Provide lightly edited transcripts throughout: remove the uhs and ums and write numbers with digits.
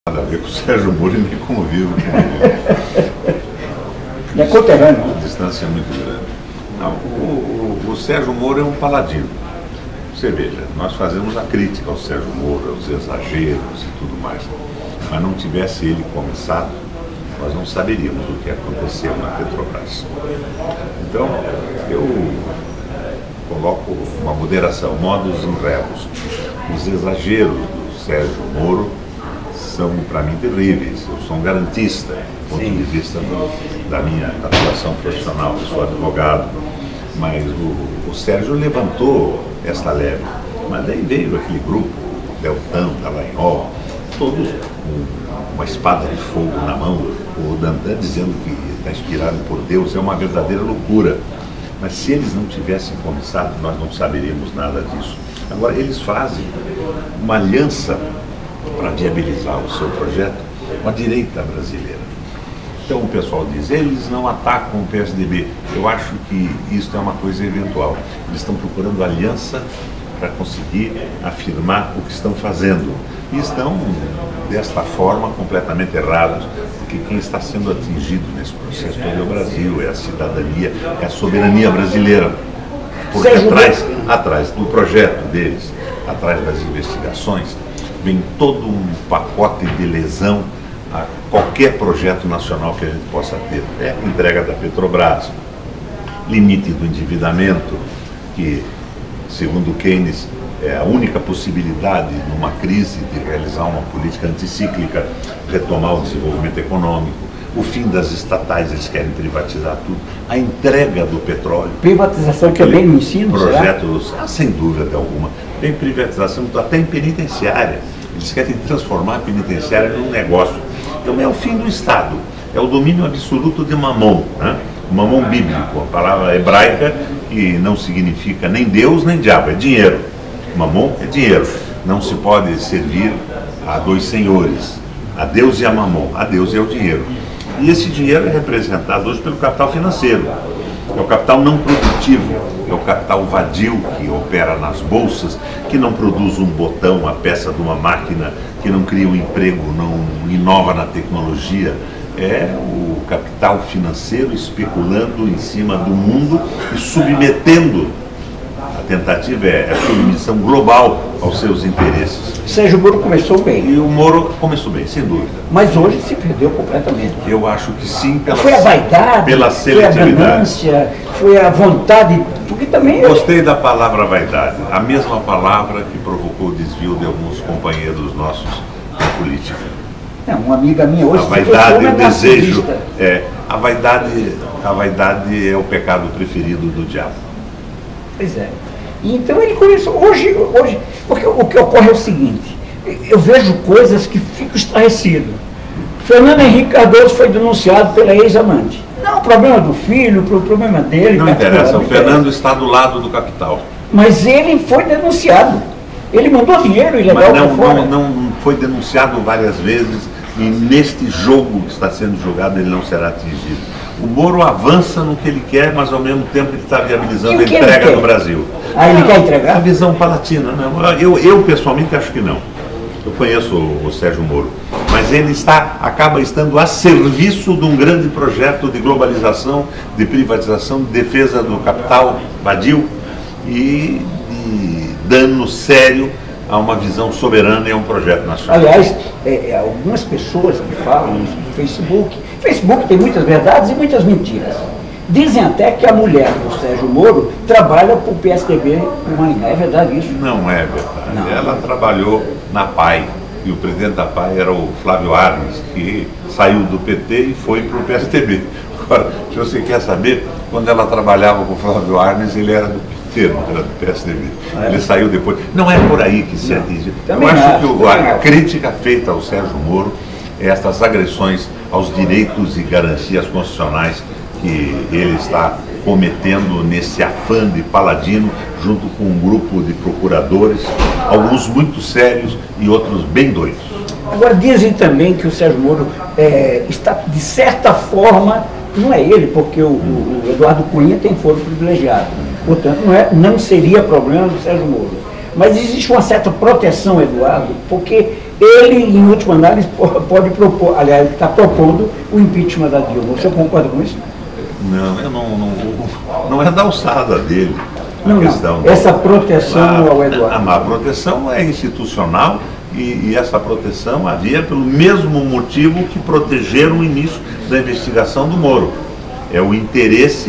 Nada a ver com o Sérgio Moro e nem convivo com ele. É conterrâneo. A distância é muito grande. Não, o Sérgio Moro é um paladino. Você veja, nós fazemos a crítica ao Sérgio Moro, aos exageros e tudo mais. Mas não tivesse ele começado, nós não saberíamos o que aconteceu na Petrobras. Então, eu coloco uma moderação, modus in rebus. Os exageros do Sérgio Moro são, para mim, terríveis. Eu sou um garantista, do ponto de vista da minha atuação profissional. Eu sou advogado, mas o Sérgio levantou esta leve. Mas daí veio aquele grupo, Deltan, Dallagnol, todos com uma espada de fogo na mão. O Dantan dizendo que está inspirado por Deus, é uma verdadeira loucura. Mas se eles não tivessem começado, nós não saberíamos nada disso. Agora, eles fazem uma aliança para viabilizar o seu projeto com a direita brasileira. Então o pessoal diz, eles não atacam o PSDB. Eu acho que isso é uma coisa eventual. Eles estão procurando aliança para conseguir afirmar o que estão fazendo. E estão, desta forma, completamente errados, porque quem está sendo atingido nesse processo todo é o Brasil, é a cidadania, é a soberania brasileira. Porque atrás do projeto deles, atrás das investigações, vem todo um pacote de lesão a qualquer projeto nacional que a gente possa ter. É a entrega da Petrobras, limite do endividamento, que, segundo Keynes, é a única possibilidade numa crise de realizar uma política anticíclica, retomar o desenvolvimento econômico, o fim das estatais, eles querem privatizar tudo, a entrega do petróleo. Privatização que é bem no ensino, projetos, sem dúvida alguma, tem privatização até em penitenciária. Eles querem transformar a penitenciária num negócio. Então é o fim do Estado, é o domínio absoluto de Mamon, né? Mamon bíblico, a palavra hebraica que não significa nem Deus nem diabo, é dinheiro. Mamon é dinheiro, não se pode servir a dois senhores, a Deus e a Mamon. A Deus é o dinheiro. E esse dinheiro é representado hoje pelo capital financeiro. É o capital não produtivo, é o capital vadio que opera nas bolsas, que não produz um botão, a peça de uma máquina, que não cria um emprego, não inova na tecnologia. É o capital financeiro especulando em cima do mundo e submetendo. A tentativa é a submissão global aos seus interesses. Sérgio Moro começou bem. E o Moro começou bem, sem dúvida. Mas hoje se perdeu completamente. Eu acho que sim, foi a vaidade, pela seletividade. Foi a ganância, foi a vontade, porque também... Gostei da palavra vaidade, a mesma palavra que provocou o desvio de alguns companheiros nossos na política. Uma amiga minha hoje... A vaidade, o desejo, a vaidade é o pecado preferido do diabo. Pois é. Então ele começou, hoje, porque o que ocorre é o seguinte, eu vejo coisas que fico estarrecido. Fernando Henrique Cardoso foi denunciado pela ex-amante. Não, o problema do filho, o problema dele... Não interessa, o Fernando está do lado do capital. Mas ele foi denunciado. Ele mandou dinheiro ilegal para fora. Não foi denunciado várias vezes e neste jogo que está sendo jogado ele não será atingido. O Moro avança no que ele quer, mas ao mesmo tempo ele está viabilizando a entrega do Brasil. Ah, ele quer entregar? A visão palatina, né? Eu pessoalmente acho que não. Eu conheço o Sérgio Moro, mas ele acaba estando a serviço de um grande projeto de globalização, de privatização, de defesa do capital vadio e de dano sério a uma visão soberana e a um projeto nacional. Aliás, algumas pessoas que falam no Facebook tem muitas verdades e muitas mentiras. Dizem até que a mulher do Sérgio Moro trabalha para o PSDB no Maringá. É verdade isso? Não é verdade. Não. Ela trabalhou na PAI, e o presidente da PAI era o Flávio Arnes, que saiu do PT e foi para o PSDB. Agora, se você quer saber, quando ela trabalhava com o Flávio Arnes, ele era do PT, não era do PSDB. Ele saiu depois. Não é por aí que se atinge. Eu acho que a crítica feita ao Sérgio Moro é estas agressões aos direitos e garantias constitucionais que ele está cometendo nesse afã de paladino, junto com um grupo de procuradores, alguns muito sérios e outros bem doidos. Agora, dizem também que o Sérgio Moro está, de certa forma, não é ele, porque o Eduardo Cunha tem foro privilegiado, portanto não seria problema do Sérgio Moro. Mas existe uma certa proteção, Eduardo, porque ele, em última análise, pode propor, aliás, ele está propondo o impeachment da Dilma. Você concorda com isso? Não, não é da alçada dele. Não, questão não. Essa proteção ao Eduardo. A proteção é institucional e essa proteção havia pelo mesmo motivo que protegeram o início da investigação do Moro. É o interesse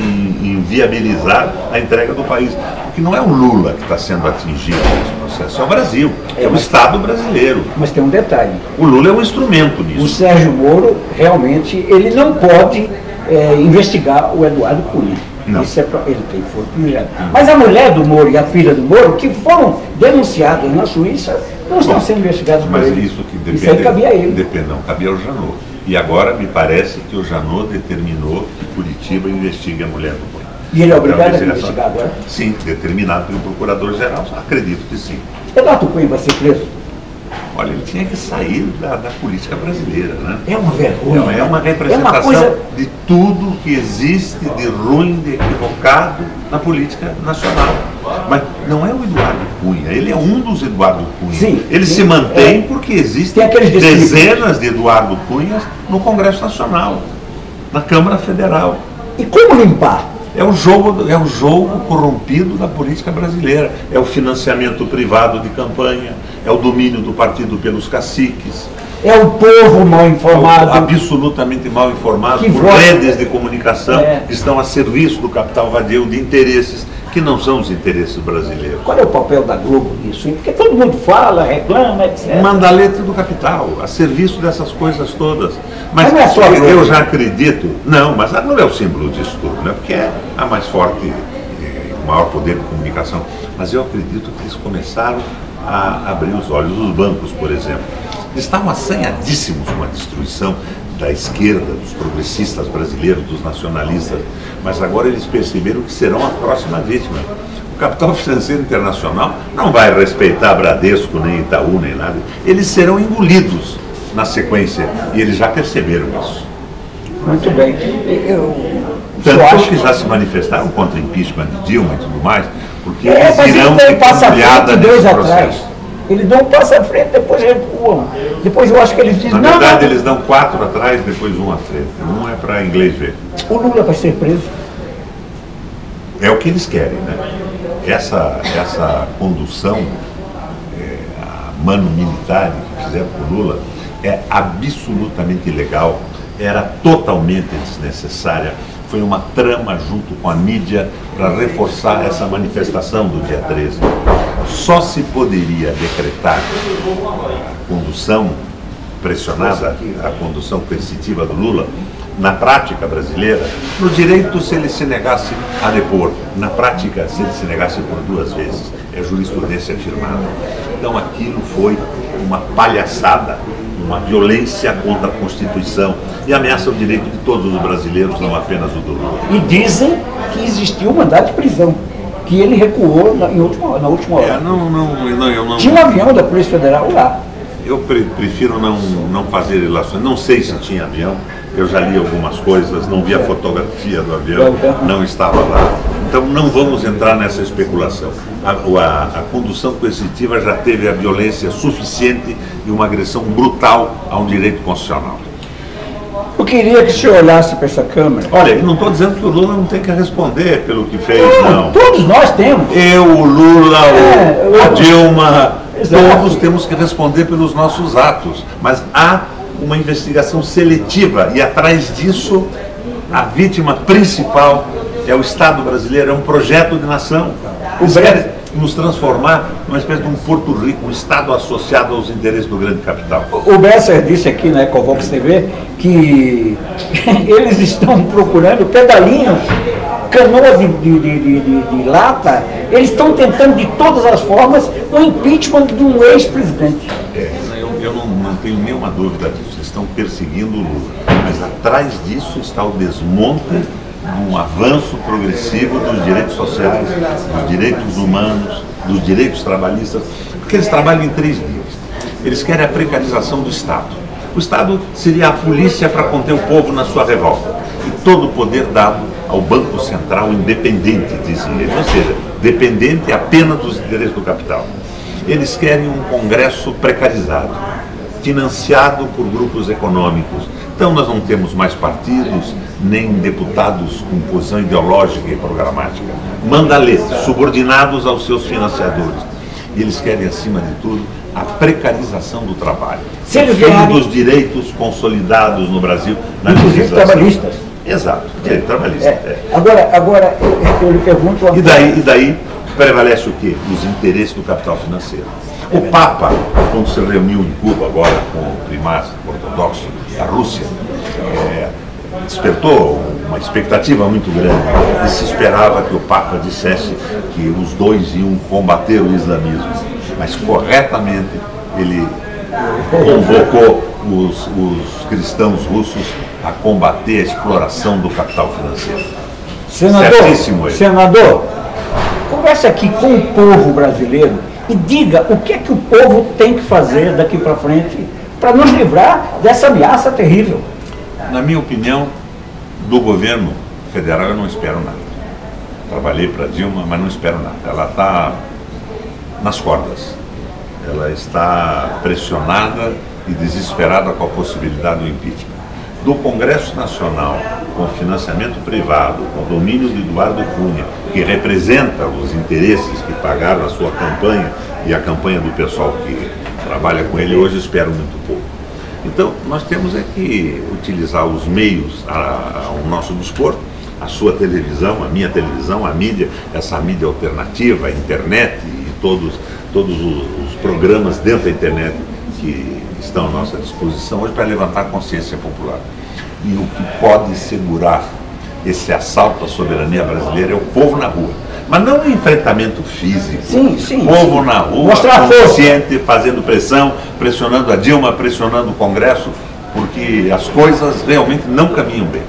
em viabilizar a entrega do país. Porque não é o Lula que está sendo atingido nesse processo, é o Brasil, é o Estado brasileiro. Mas tem um detalhe. O Lula é um instrumento nisso. O Sérgio Moro, realmente, ele não pode investigar o Eduardo Cunha. Não. Isso ele tem que for privilegiado. Mas a mulher do Moro e a filha do Moro, que foram denunciadas na Suíça, não estão sendo investigadas por ele. Mas isso que depende. Isso aí cabia a ele. Não, cabia ao Janot. E agora me parece que o Janot determinou que Curitiba investigue a mulher do Moro. E ele é obrigado a investigar agora? Sim, determinado pelo Procurador-Geral. Acredito que sim. Eduardo Cunha vai ser preso? Olha, ele tinha que sair da política brasileira, né? É uma vergonha. É uma representação de tudo que existe de ruim, de equivocado na política nacional. Mas não é o Eduardo Cunha, ele é um dos Eduardo Cunha. Sim, ele se mantém porque existem dezenas de Eduardo Cunhas no Congresso Nacional, na Câmara Federal. E como limpar? É o jogo corrompido da política brasileira. É o financiamento privado de campanha, é o domínio do partido pelos caciques. É o povo mal informado. Absolutamente mal informado por redes de comunicação que estão a serviço do capital vadio de interesses que não são os interesses brasileiros. Qual é o papel da Globo nisso? Porque todo mundo fala, reclama, etc. Mandalete do capital, a serviço dessas coisas todas. Mas não é só a Globo. Eu já acredito, não, mas a Globo é o símbolo disso tudo, né? Porque é a mais forte, o maior poder de comunicação. Mas eu acredito que eles começaram a abrir os olhos. Os bancos, por exemplo, estavam assanhadíssimos com a destruição da esquerda, dos progressistas brasileiros, dos nacionalistas, mas agora eles perceberam que serão a próxima vítima. O capital financeiro internacional não vai respeitar Bradesco, nem Itaú, nem nada. Eles serão engolidos na sequência, e eles já perceberam isso. Muito bem. Tanto que já se manifestaram contra o impeachment de Dilma e tudo mais, porque eles irão ter piada nesse processo. Eles dão um passo à frente, depois recuam. Depois eu acho que eles dizem... Na verdade, eles dão 4 atrás, depois 1 à frente. Um é para inglês ver. O Lula vai ser preso? É o que eles querem, né? Essa condução, a mano militar que fizeram com o Lula, é absolutamente ilegal, era totalmente desnecessária. Foi uma trama junto com a mídia para reforçar essa manifestação do dia 13. Só se poderia decretar a condução pressionada, a condução coercitiva do Lula, na prática brasileira, no direito se ele se negasse a depor, na prática se ele se negasse por 2 vezes. É jurisprudência afirmada. Então aquilo foi uma palhaçada, uma violência contra a Constituição e ameaça o direito de todos os brasileiros, não apenas o do Lula. E dizem que existiu um mandado de prisão, que ele recuou na última hora. Eu não... Tinha um avião da Polícia Federal lá. Eu prefiro não fazer relações, não sei se tinha avião, eu já li algumas coisas, não vi a fotografia do avião, não estava lá. Então não vamos entrar nessa especulação. A condução coercitiva já teve a violência suficiente e uma agressão brutal a um direito constitucional. Eu queria que o senhor olhasse para essa Câmara. Olha, eu não estou dizendo que o Lula não tem que responder pelo que fez, não. Todos nós temos. Eu, o Lula, a Dilma, exato. Todos temos que responder pelos nossos atos. Mas há uma investigação seletiva e atrás disso a vítima principal é o Estado brasileiro, é um projeto de nação. Eles querem nos transformar numa espécie de um Porto Rico, um Estado associado aos interesses do grande capital. O Bresser disse aqui na Ecovox TV que eles estão procurando pedalinhos, canoas de lata, eles estão tentando de todas as formas o impeachment de um ex-presidente. Eu não tenho nenhuma dúvida disso, eles estão perseguindo o Lula, mas atrás disso está o desmonte um avanço progressivo dos direitos sociais, dos direitos humanos, dos direitos trabalhistas, porque eles trabalham em 3 níveis. Eles querem a precarização do Estado. O Estado seria a polícia para conter o povo na sua revolta. E todo o poder dado ao Banco Central independente, dizem eles, ou seja, dependente apenas dos interesses do capital. Eles querem um Congresso precarizado, financiado por grupos econômicos. Então nós não temos mais partidos, nem deputados com posição ideológica e programática. Manda ler, subordinados aos seus financiadores. E eles querem, acima de tudo, a precarização do trabalho. Dos direitos consolidados no Brasil na legislação. Trabalhistas. Exato, direito trabalhista. Agora eu lhe pergunto... E daí prevalece o quê? Os interesses do capital financeiro. O Papa, quando se reuniu em Cuba agora com o primaz ortodoxo da Rússia, despertou uma expectativa muito grande e se esperava que o Papa dissesse que os dois iam combater o islamismo, mas corretamente ele convocou os cristãos russos a combater a exploração do capital financeiro. Senador, converse aqui com o povo brasileiro e diga o que é que o povo tem que fazer daqui para frente para nos livrar dessa ameaça terrível. Na minha opinião, do governo federal eu não espero nada. Trabalhei para Dilma, mas não espero nada. Ela está nas cordas. Ela está pressionada e desesperada com a possibilidade do impeachment. Do Congresso Nacional, com financiamento privado, com domínio de Eduardo Cunha, que representa os interesses que pagaram a sua campanha e a campanha do pessoal que trabalha com ele hoje, espero muito pouco. Então, nós temos que utilizar os meios ao nosso dispor, a sua televisão, a minha televisão, a mídia, essa mídia alternativa, a internet e todos os programas dentro da internet que estão à nossa disposição hoje para levantar a consciência popular. E o que pode segurar esse assalto à soberania brasileira é o povo na rua. Mas não um enfrentamento físico. Sim. Povo na rua, consciente, fazendo pressão, pressionando a Dilma, pressionando o Congresso, porque as coisas realmente não caminham bem.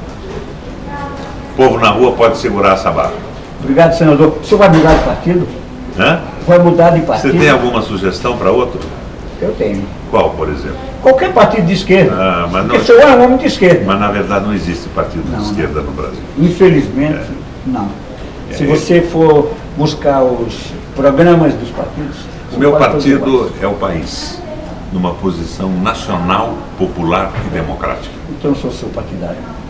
O povo na rua pode segurar essa barra. Obrigado, senador. O senhor vai mudar de partido? Vai mudar de partido? Você tem alguma sugestão para outro? Eu tenho. Qual, por exemplo? Qualquer partido de esquerda. Mas porque o senhor é um homem de esquerda. Mas na verdade não existe partido de esquerda no Brasil. Infelizmente, não. Se você for buscar os programas dos partidos... O meu partido é o País, numa posição nacional, popular e democrática. Então eu sou seu partidário.